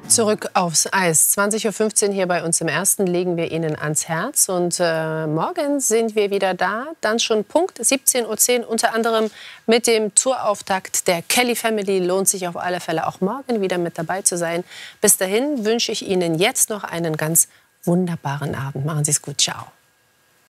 Zurück aufs Eis. 20:15 Uhr hier bei uns im Ersten legen wir Ihnen ans Herz. Und morgen sind wir wieder da. Dann schon Punkt 17:10 Uhr, unter anderem mit dem Tourauftakt der Kelly Family. Lohnt sich auf alle Fälle auch morgen wieder mit dabei zu sein. Bis dahin wünsche ich Ihnen jetzt noch einen ganz wunderbaren Abend. Machen Sie es gut. Ciao.